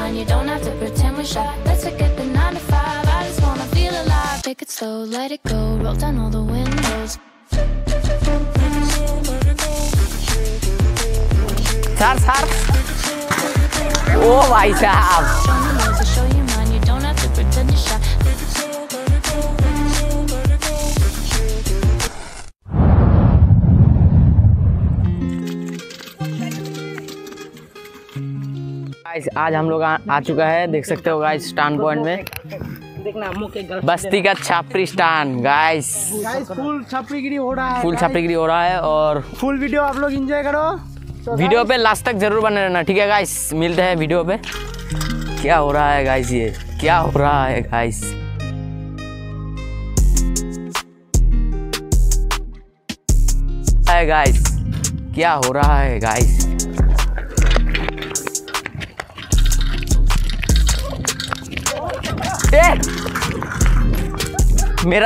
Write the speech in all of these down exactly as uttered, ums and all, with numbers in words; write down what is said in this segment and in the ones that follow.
mind, you don't have to pretend we're shy. Let's forget the nine to five, I just wanna feel alive. Take it slow, let it go, roll down all the windows. Sir sir ओ भाई साहब guys आज हम लोग आ, आ चुका है, देख सकते हो गाइस स्टैंड पॉइंट में। देखना बस्ती का छापरी स्टैंड गाइस। गाइस फुल छापरीगिरी हो रहा है, फुल छापरीगिरी हो रहा है और फुल वीडियो आप लोग एंजॉय करो। so वीडियो पे लास्ट तक जरूर बने रहना, ठीक है गाइस। मिलते हैं वीडियो पे। क्या हो रहा है गाइस, ये क्या हो रहा है गाइस। है गाइस क्या हो रहा है गाइस। ए! मेरा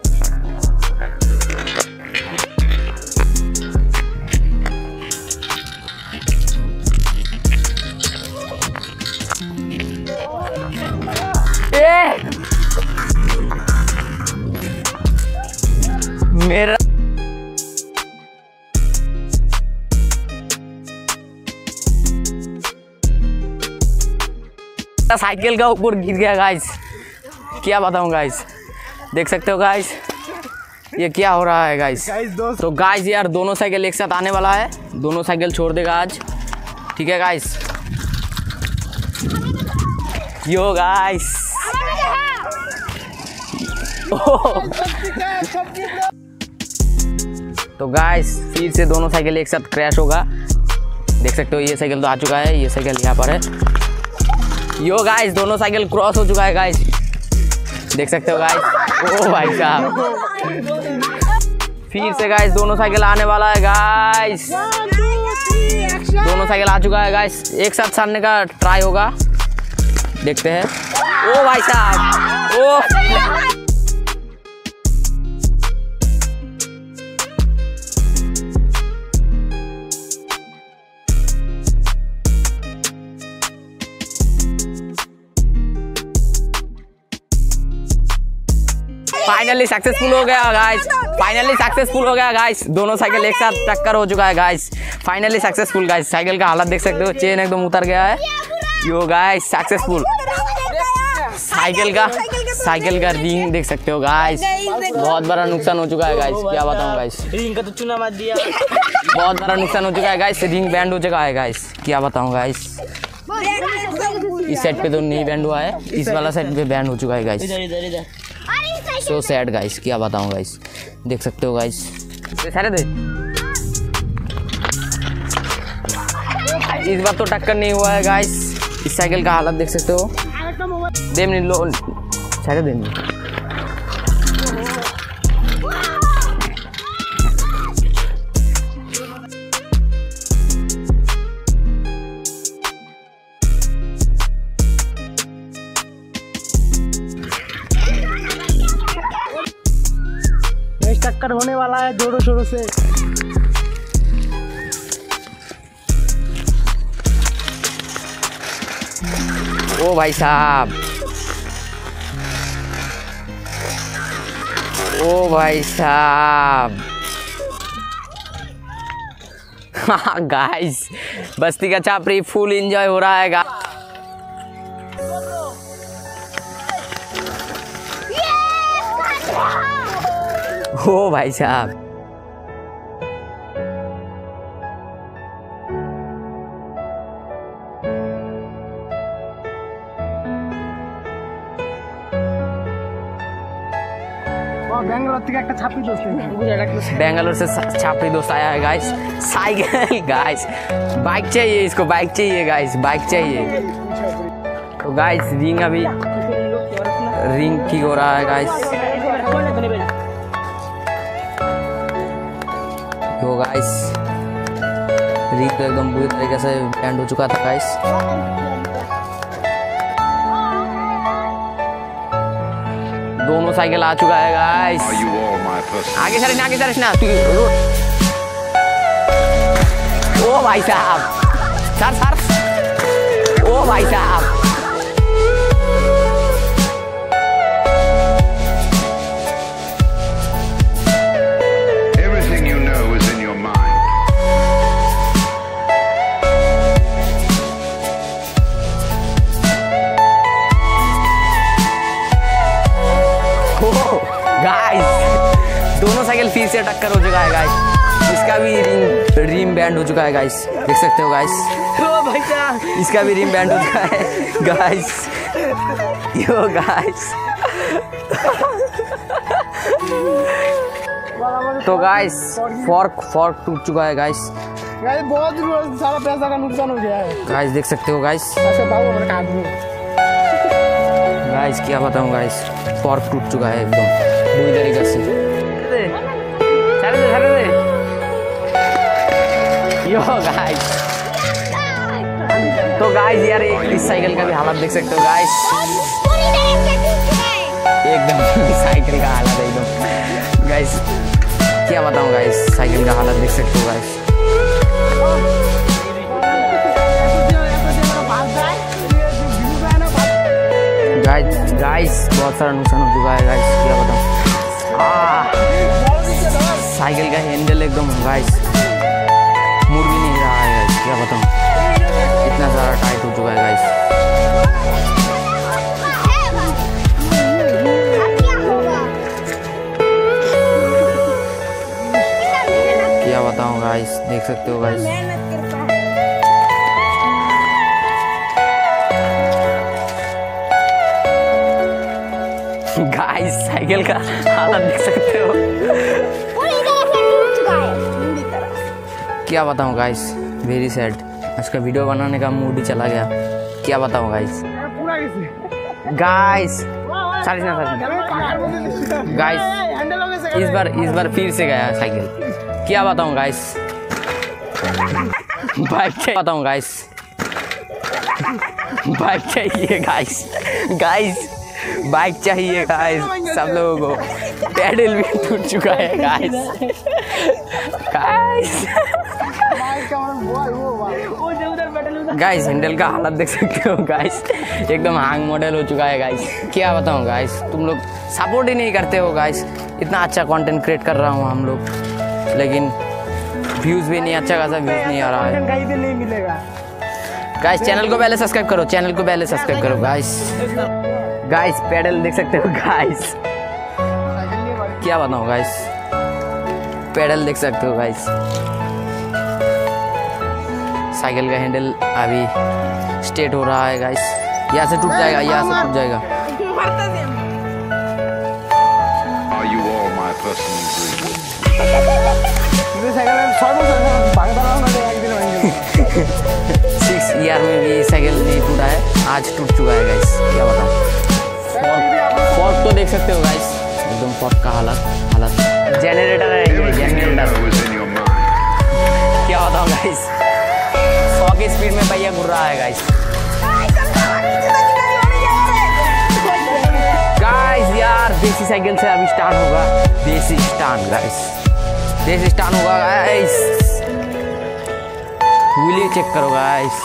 ए! मेरा साइकिल का ऊपर गिर गया गाइस। क्या बताऊं गाइस, देख सकते हो गाइस ये क्या हो रहा है गाइस। तो गाइस यार दोनों साइकिल एक साथ आने वाला है, दोनों साइकिल छोड़ देगा आज, ठीक है गाइस। यो गाइस तो गाइस फिर से दोनों साइकिल एक साथ क्रैश होगा, देख सकते हो। ये साइकिल तो आ चुका है, ये साइकिल यहाँ पर है। यो गाइस दोनों साइकिल क्रॉस हो चुका है गाइस, देख सकते हो गाइस। ओ भाई साहब फिर से गाइस दोनों साइकिल आने वाला है गाइस। दोनों साइकिल आ चुका है गाइस, एक साथ सामने का ट्राई होगा, देखते हैं। ओ भाई साहब ओ फाइनली सक्सेसफुल हो गया गाइस, फाइनली सक्सेसफुल हो गया गाइस। दोनों साइकिल एक साथ टक्कर हो चुका है guys, finally successful guys. Cycle का हालत देख सकते हो, चेन एकदम उतर गया है। Yo guys successful. साइकिल का साइकिल का रिंग देख सकते हो गाइस, बहुत बड़ा नुकसान हो चुका है गाइस। क्या बताऊं गाइस, रिंग का तो चूना मार दिया। बहुत बड़ा नुकसान हो चुका है गाइस, रिंग बैंड हो चुका है गाइस। क्या बताऊं गाइस, इस साइड पे तो नहीं बैंड हुआ है, इस वाला साइड पे बैंड हो चुका है गाइस। सो सैड गाइस, क्या बताऊं गाइस, देख सकते हो गाइस। सारे दे इस बार तो टक्कर नहीं हुआ है गाइस। इस साइकिल का हालत देख सकते हो। दे मिनट लो सारे दे मिनट। टक्कर होने वाला है जोरों शोरों से। ओ भाई साहब ओ भाई साहब गाइस बस्ती का छापरी फुल एंजॉय हो रहा है गाइस। ओ भाई साहब बेंगलोर से छापरी दोस्त आया है गाइस। साइकिल गाइस, बाइक चाहिए इसको, बाइक चाहिए गाइस, बाइक चाहिए। तो गाइस रिंग अभी रिंग ठीक हो रहा है गाइस। तो गाइस रिंग तो एकदम बुरी तरीके से बैंड हो चुका था गाइस। दोनों साइकिल आ चुका है गाइस। आगे सर आगे सर ना तू ओ भाई साहब सर सर ओ भाई साहब गाइस दोनों साइकिल फिर से टक्कर हो चुका है गाइस। इसका भी रिम रिम बैंड हो चुका है गाइस, देख सकते हो गाइस। ओ भाई साहब, इसका भी रिम बैंड हो चुका है गाइस। यो गाइस तो गाइस फॉर्क फॉर्क टूट चुका है गाइस। गाइस बहुत सारा पैसा का नुकसान हो गया है गाइस, देख सकते हो गाइस। अच्छा बाबू अपने काट दो गाइस, क्या बताऊं गाइस, फॉर्क टूट चुका है एकदम बुरी तरीके से। चले दे, चले दे। यो गाइस तो गाइस यार इस साइकिल का भी हालत देख सकते हो गाइस, एकदम साइकिल का हालत है एकदम गाइस। क्या बताऊं गाइस, साइकिल का हालत देख सकते हो गाइस। गाइस गाइस बहुत सारा नुकसान हो चुका है गाइस, क्या बताऊं। साइकिल का हैंडल एकदम गाइस मुड़ भी नहीं रहा है गाइस, क्या बताऊं, इतना सारा टाइट हो चुका है गाइस। क्या बताऊं गाइस, देख सकते हो गाइस। गाइस साइकिल का हालत देख सकते हो, क्या बताऊं गाइस, वेरी सैड। इसका वीडियो बनाने का मूड ही चला गया, क्या बताऊं गाइस। गाइस चालीस ना गाइस इस बार इस बार फिर से गया साइकिल, क्या बताऊं गाइस। बाइक चाहिए, बताऊं गाइस, बाइक चाहिए गाइस। गाइस बाइक चाहिए गाइस सब लोगों को। पैडल भी टूट चुका है गाइस। गाइस गाइस हैंडल का हालत देख सकते हो गाइस, एकदम हैंग मॉडल हो चुका है गाइस। क्या बताऊं गाइस, तुम लोग सपोर्ट ही नहीं करते हो गाइस। इतना अच्छा कंटेंट क्रिएट कर रहा हूं हम लोग, लेकिन व्यूज भी नहीं, अच्छा खासा व्यूज नहीं आ रहा है कहीं पे नहीं मिलेगा गाइस। चैनल को पहले सब्सक्राइब करो, चैनल को पहले सब्सक्राइब करो गाइस। गाइस पैडल देख सकते हो गाइस, क्या बताऊं गाइस, पैडल देख सकते हो गाइस। साइकिल का हैंडल अभी स्ट्रेट हो रहा है गाइस, यहाँ से टूट जाएगा, यहाँ से टूट जाएगा। Are you all my personal dreams? Six year में भी साइकिल नहीं टूटा है, आज टूट चुका है गाइस, क्या बताऊं। फॉर्क तो देख सकते हो गाइस, एकदम फॉर्क का हालत हालत जनरेटर है ये, generator. What's in your mind? क्या बताऊं गाइस, सौ की स्पीड में पहिया घूर रहा है गाइस। गाइस यार देसी साइकिल से अभी स्टार्ट होगा, देसी स्टार्ट गाइस, देसी स्टार्ट होगा गाइस। व्हील चेक करो guys,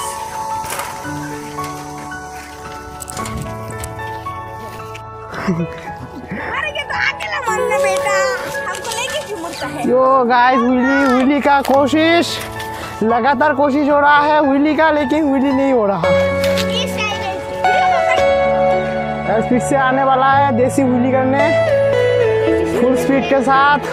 yo guys wheelie wheelie का कोशिश, लगातार कोशिश हो रहा है व्हीली का, लेकिन व्हीली नहीं हो रहा। फिर से आने वाला है देसी व्हीली करने फुल स्पीड के साथ।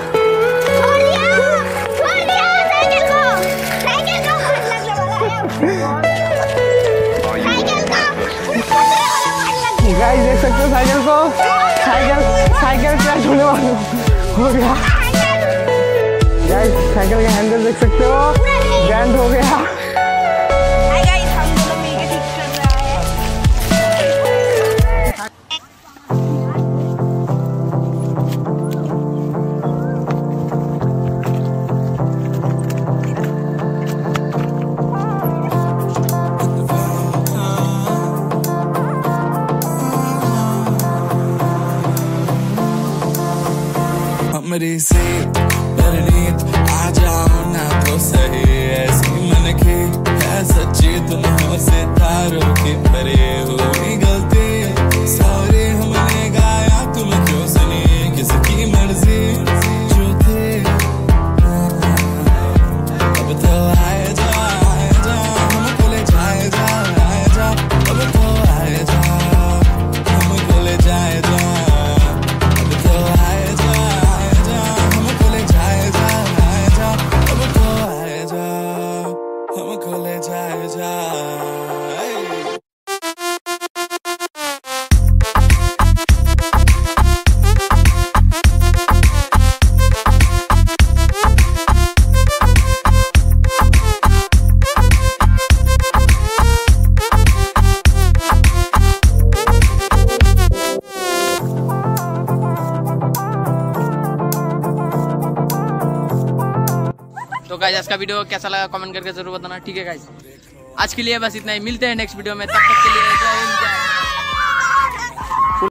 गाइस देख सकते हो साइकिल को, साइकिल साइकिल क्रैश होने वाला हो गया गाइस। साइकिल का हैंडल देख सकते हो, बैंड हो गया। मेरी से परनीत आ जाओ ना तो सही, ऐसी मन की है सच्ची तुम हो सितारों की भरे हुई गलती। सॉरी हमने गाया तुम क्यों सुनी, किसकी मर्जी जो थे। अब तो आए जा आए जा हमको ले जाए जा आए जा, अब तो आए जा हमको ले जाए जा, अब तो आए जा गाइस आज का वीडियो कैसा लगा कमेंट करके जरूर बताना, ठीक है गाइस। आज के लिए बस इतना ही, मिलते हैं नेक्स्ट वीडियो में, तब तक के लिए जय हिंद।